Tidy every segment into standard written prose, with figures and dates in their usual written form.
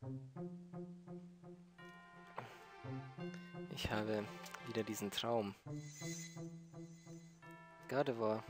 Ich habe wieder diesen Traum. Gardevoir.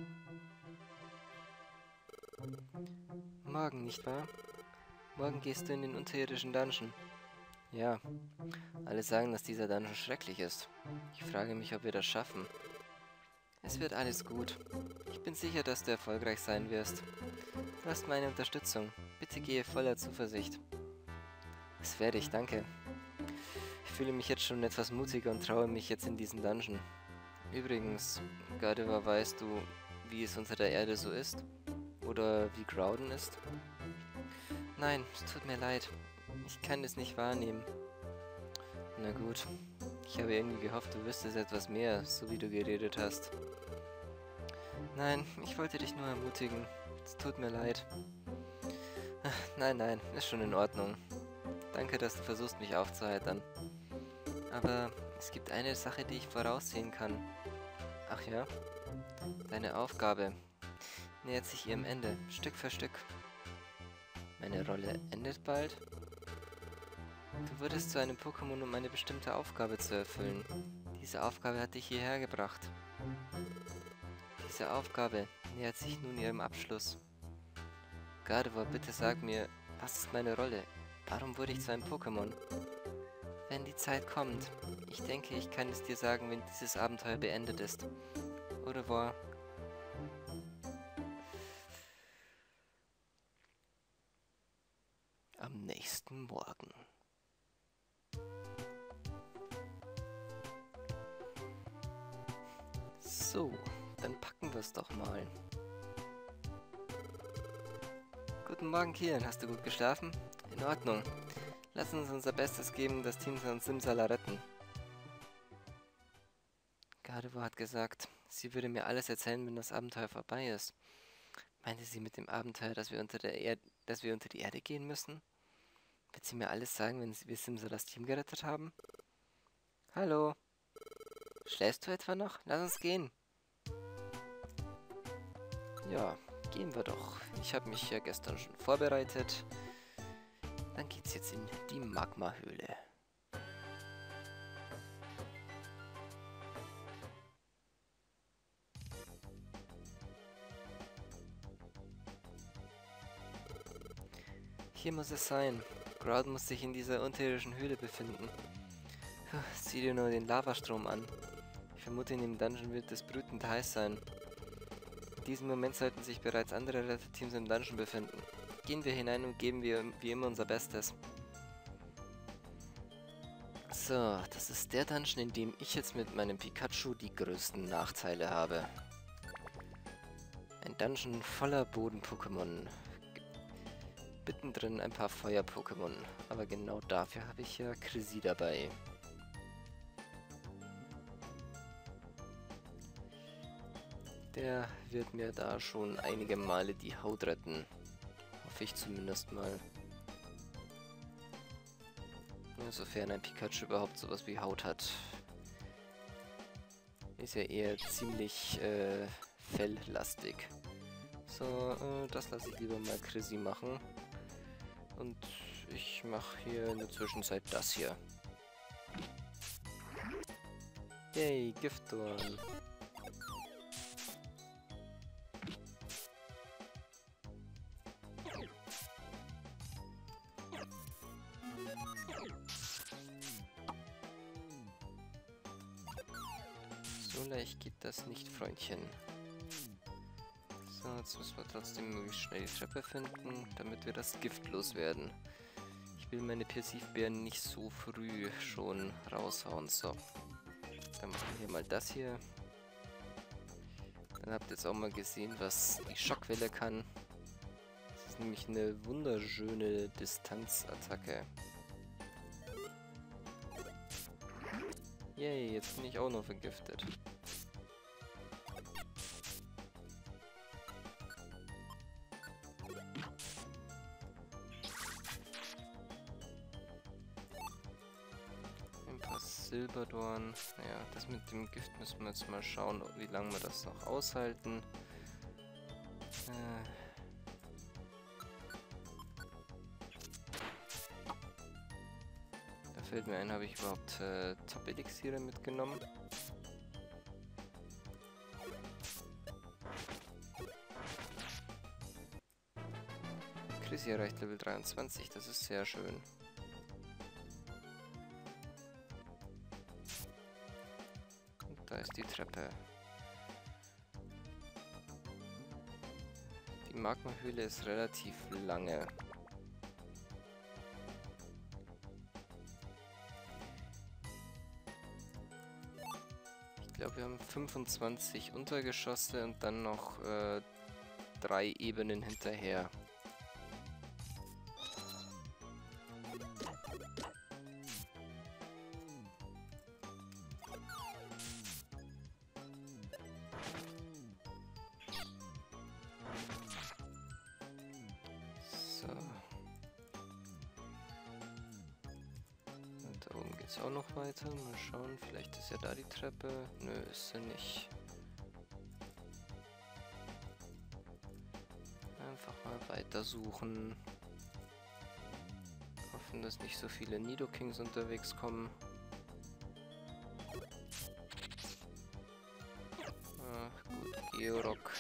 Morgen, nicht wahr? Morgen gehst du in den unterirdischen Dungeon. Ja, alle sagen, dass dieser Dungeon schrecklich ist. Ich frage mich, ob wir das schaffen. Es wird alles gut. Ich bin sicher, dass du erfolgreich sein wirst. Du hast meine Unterstützung. Bitte gehe voller Zuversicht. Das werde ich, danke. Ich fühle mich jetzt schon etwas mutiger und traue mich jetzt in diesen Dungeon. Übrigens, Gardevoir, weißt du, wie es unter der Erde so ist? Oder wie Groudon ist? Nein, es tut mir leid. Ich kann es nicht wahrnehmen. Na gut. Ich habe irgendwie gehofft, du wüsstest etwas mehr, so wie du geredet hast. Nein, ich wollte dich nur ermutigen. Es tut mir leid. Nein, ist schon in Ordnung. Danke, dass du versuchst, mich aufzuheitern. Aber es gibt eine Sache, die ich voraussehen kann. Ach ja? Deine Aufgabe nähert sich ihrem Ende, Stück für Stück. Meine Rolle endet bald? Du wurdest zu einem Pokémon, um eine bestimmte Aufgabe zu erfüllen. Diese Aufgabe hat dich hierher gebracht. Diese Aufgabe nähert sich nun ihrem Abschluss. Gardevoir, bitte sag mir, was ist meine Rolle? Warum wurde ich zu einem Pokémon? Wenn die Zeit kommt. Ich denke, ich kann es dir sagen, wenn dieses Abenteuer beendet ist. Au revoir. Am nächsten Morgen. So, dann packen wir es doch mal. Guten Morgen, Kian. Hast du gut geschlafen? In Ordnung. Lass uns unser Bestes geben, das Team von Simsala retten. Gardevoir hat gesagt, sie würde mir alles erzählen, wenn das Abenteuer vorbei ist. Meinte sie mit dem Abenteuer, dass wir unter die Erde gehen müssen? Wird sie mir alles sagen, wenn wir Simsalas Team gerettet haben? Hallo? Schläfst du etwa noch? Lass uns gehen. Ja, gehen wir doch. Ich habe mich ja gestern schon vorbereitet. Dann geht's jetzt in die Magma-Höhle. Hier muss es sein. Groudon muss sich in dieser unterirdischen Höhle befinden. Puh, sieh dir nur den Lavastrom an. Ich vermute, in dem Dungeon wird es brütend heiß sein. In diesem Moment sollten sich bereits andere Retterteams im Dungeon befinden. Gehen wir hinein und geben wir wie immer unser Bestes. So, das ist der Dungeon, in dem ich jetzt mit meinem Pikachu die größten Nachteile habe. Ein Dungeon voller Boden-Pokémon. Mittendrin ein paar Feuer-Pokémon. Aber genau dafür habe ich ja Chrissy dabei. Der wird mir da schon einige Male die Haut retten. Hoffe ich zumindest mal. Ja, sofern ein Pikachu überhaupt sowas wie Haut hat. Ist ja eher ziemlich felllastig. So, das lasse ich lieber mal Chrissy machen. Und ich mache hier in der Zwischenzeit das hier. Yay, Gifthorn. So leicht geht das nicht, Freundchen. So, jetzt müssen wir trotzdem möglichst schnell die Treppe finden, damit wir das Gift loswerden. Ich will meine Persifbeeren nicht so früh schon raushauen. So, dann machen wir hier mal das hier. Dann habt ihr jetzt auch mal gesehen, was die Schockwelle kann. Das ist nämlich eine wunderschöne Distanzattacke. Yay, jetzt bin ich auch noch vergiftet. Ein paar Silberdorn. Ja, das mit dem Gift müssen wir jetzt mal schauen, wie lange wir das noch aushalten. Fällt mir ein, habe ich überhaupt Top-Elixiere mitgenommen? Chrissy erreicht Level 23, das ist sehr schön. Und da ist die Treppe. Die Magmahöhle ist relativ lange. Ich glaube, wir haben 25 Untergeschosse und dann noch 3 Ebenen hinterher. So. Und da oben geht es auch noch weiter. Mal schauen, vielleicht ist ja da die Treppe. Nö, ist sie nicht. Einfach mal weiter suchen. Hoffen, dass nicht so viele Nidokings unterwegs kommen. Ach gut, Georock.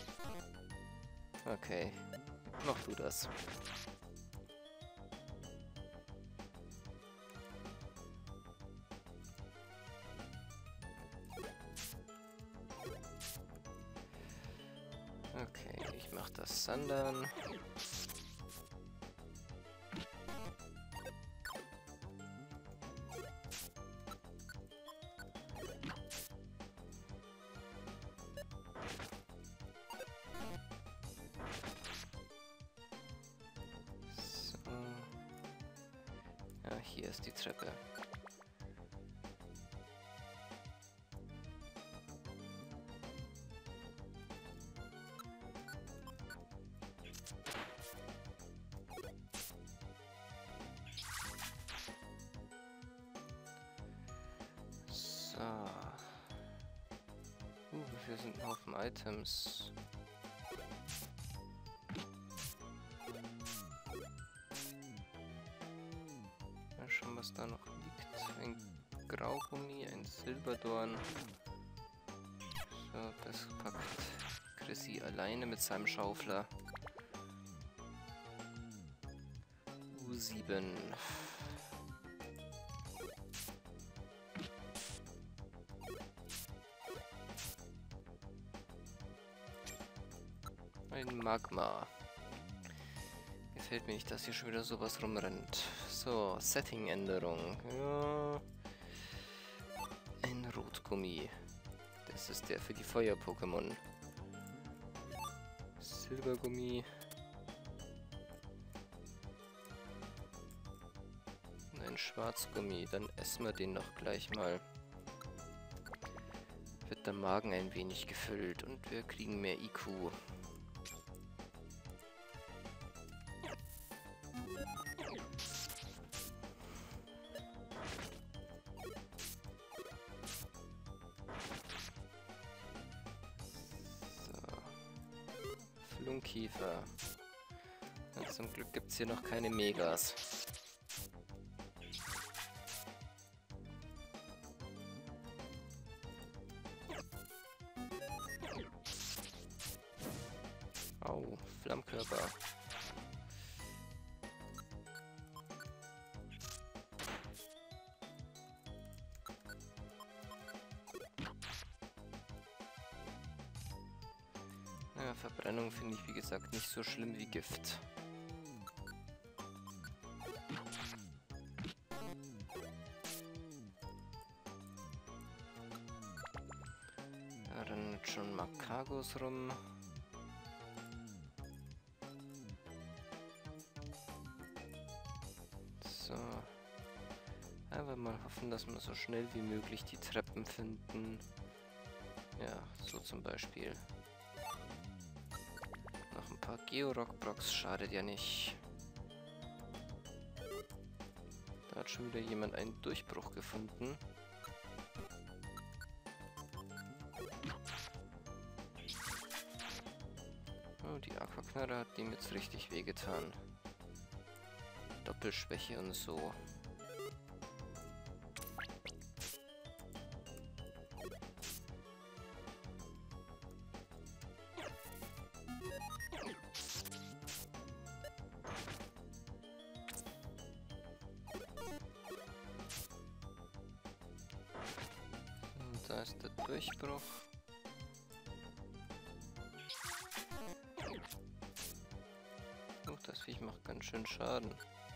Okay, mach du das. Okay, ich mach das Sandern. So. Ja, hier ist die Treppe. So. Hier sind ein Haufen Items. Mal schauen, was da noch liegt. Ein Graugummi, ein Silberdorn. So, das packt Chrissy alleine mit seinem Schaufler. U7. Ein Magma. Gefällt mir nicht, dass hier schon wieder sowas rumrennt. So, Setting-Änderung. Ja. Ein Rotgummi. Das ist der für die Feuer-Pokémon. Silbergummi. Und ein Schwarzgummi. Dann essen wir den noch gleich mal. Wird der Magen ein wenig gefüllt und wir kriegen mehr IQ. Flunkiefer. Ja, zum Glück gibt es hier noch keine Megas. Au, Flammkörper. Ja, Verbrennung finde ich wie gesagt nicht so schlimm wie Gift. Da rennt schon Makagos rum. So. Aber mal hoffen, dass wir so schnell wie möglich die Treppen finden. Ja, so zum Beispiel. Noch ein paar Georock-Blocks, schadet ja nicht. Da hat schon wieder jemand einen Durchbruch gefunden. Oh, die Aquaknarre hat dem jetzt richtig wehgetan. Doppelschwäche und so. Durchbruch. Das Viech macht ganz schön Schaden.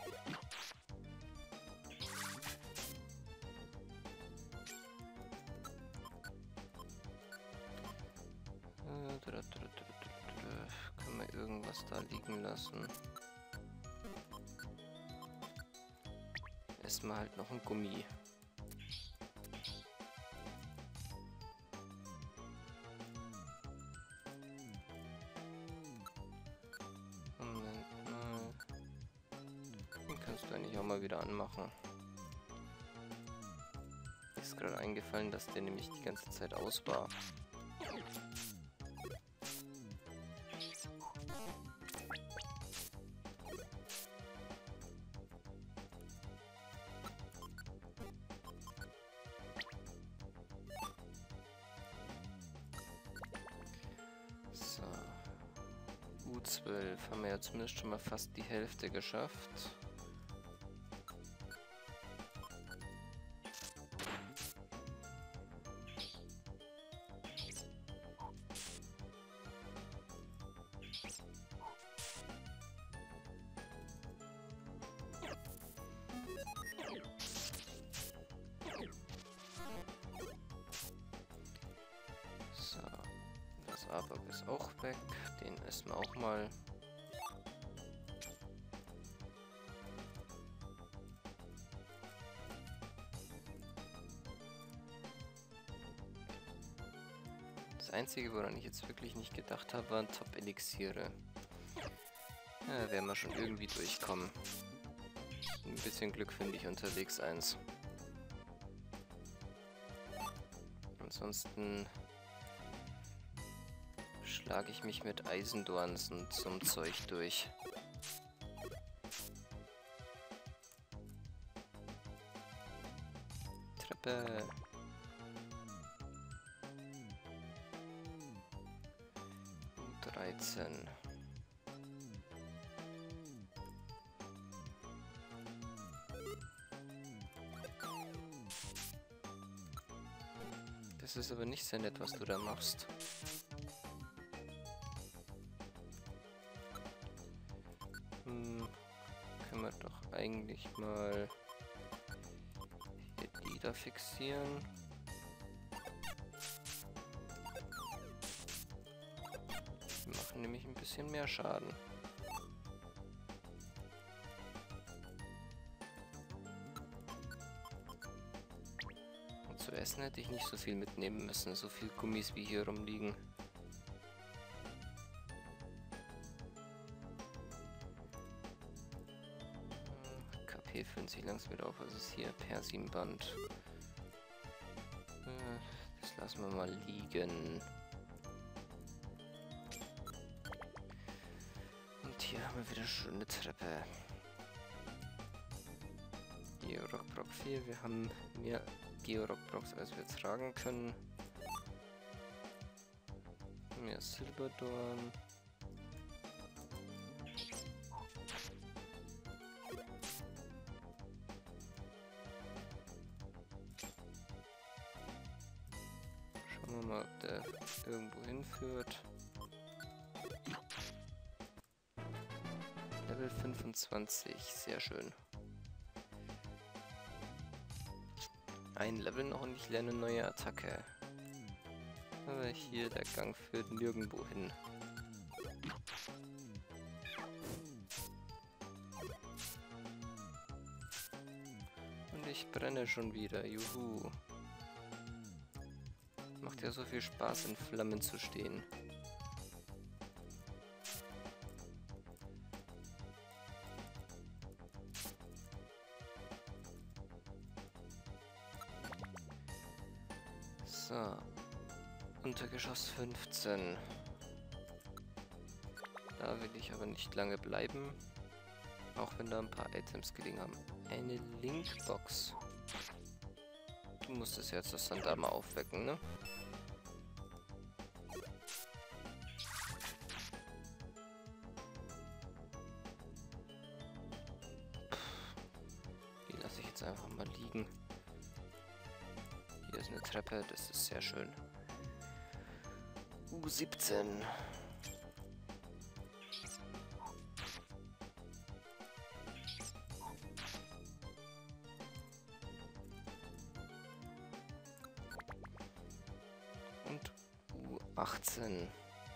Können wir irgendwas da liegen lassen? Erstmal halt noch ein Gummi. Moment mal. Den kannst du eigentlich auch mal wieder anmachen. Mir ist gerade eingefallen, dass der nämlich die ganze Zeit aus war. U12 haben wir ja zumindest schon mal fast die Hälfte geschafft. So, das Arbok ist auch weg. Den essen wir auch mal. Das Einzige, woran ich jetzt wirklich nicht gedacht habe, waren Top-Elixiere. Ja, werden wir schon irgendwie durchkommen. Ein bisschen Glück finde ich unterwegs eins. Ansonsten schlage ich mich mit Eisendorns und zum Zeug durch. Treppe. U13. Das ist aber nicht sehr nett, was du da machst. Können wir doch eigentlich mal hier die da fixieren. Die machen nämlich ein bisschen mehr Schaden. Und zu essen hätte ich nicht so viel mitnehmen müssen, so viel Gummis wie hier rumliegen. Füllen sich langsam wieder auf. Was ist hier? Persimband. Das lassen wir mal liegen. Und hier haben wir wieder schon eine Treppe. Georock-Brock 4. Wir haben mehr Georock-Brocks, als wir tragen können. Mehr Silberdorn. Schauen wir mal, ob der irgendwo hinführt. Level 25, sehr schön. Ein Level noch und ich lerne eine neue Attacke. Aber hier, der Gang führt nirgendwo hin. Und ich brenne schon wieder, juhu. Macht ja so viel Spaß, in Flammen zu stehen. So. Untergeschoss 15. Da will ich aber nicht lange bleiben. Auch wenn da ein paar Items gelegen haben. Eine Linkbox. Du musstest jetzt das Sandama aufwecken, ne? Die lasse ich jetzt einfach mal liegen. Hier ist eine Treppe, das ist sehr schön. U17. Und U18.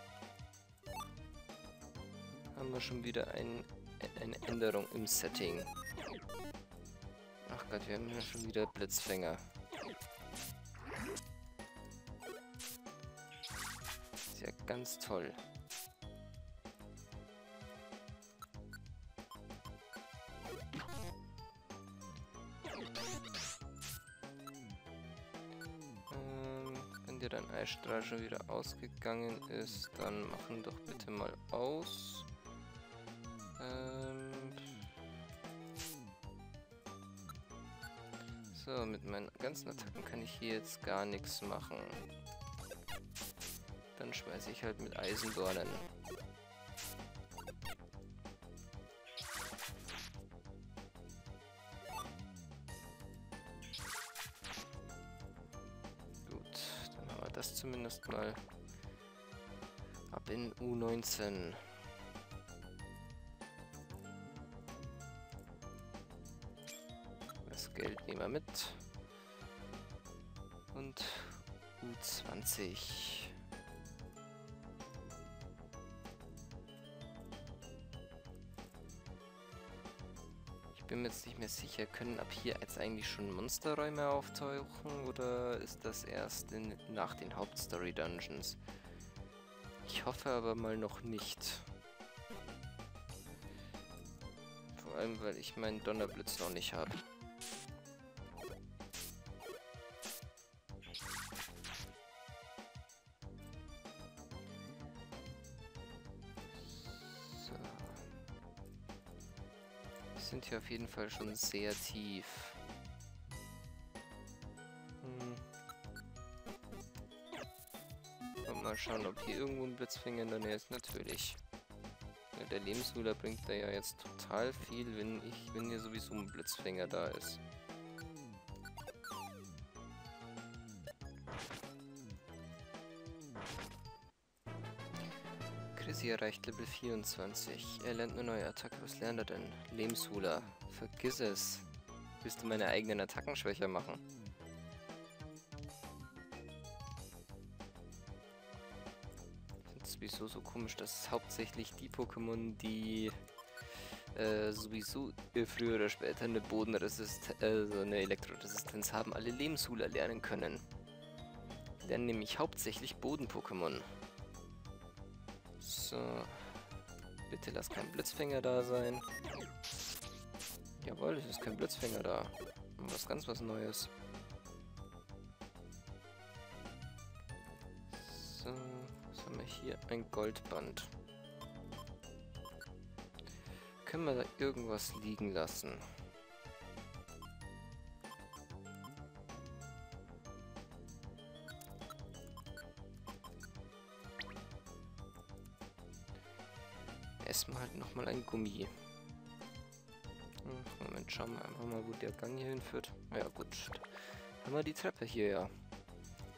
Haben wir schon wieder eine Änderung im Setting. Ach Gott, wir haben ja schon wieder Blitzfänger. Ist ja ganz toll. Wenn dir dein Eisstrahl schon wieder ausgegangen ist, dann machen doch bitte mal aus. So, mit meinen ganzen Attacken kann ich hier jetzt gar nichts machen. Dann schmeiße ich halt mit Eisendornen. Gut, dann haben wir das zumindest mal. Ab in U19. Das Geld nehmen wir mit. Und U20. Ich bin mir jetzt nicht mehr sicher, können ab hier jetzt eigentlich schon Monsterräume auftauchen oder ist das erst nach den Hauptstory-Dungeons? Ich hoffe aber mal noch nicht. Vor allem, weil ich meinen Donnerblitz noch nicht habe. So. Wir sind hier auf jeden Fall schon sehr tief. Mal schauen, ob hier irgendwo ein Blitzfinger in der Nähe ist. Natürlich. Ja, der Lebenshuler bringt da ja jetzt total viel, wenn hier sowieso ein Blitzfinger da ist. Chrissy erreicht Level 24. Er lernt eine neue Attacke. Was lernt er denn? Lebenshuler. Vergiss es. Willst du meine eigenen Attacken schwächer machen? Sowieso so komisch, dass es hauptsächlich die Pokémon, die sowieso früher oder später eine also eine Elektroresistenz haben, alle Lebenshuler lernen können. Die lernen nämlich hauptsächlich Boden-Pokémon. So. Bitte lass kein Blitzfänger da sein. Jawohl, es ist kein Blitzfänger da. Was Neues. So. Haben wir hier ein Goldband. Können wir da irgendwas liegen lassen? Essen wir halt nochmal ein Gummi. Moment, schauen wir einfach mal, wo der Gang hier hinführt. Ja gut, haben wir die Treppe hier, ja.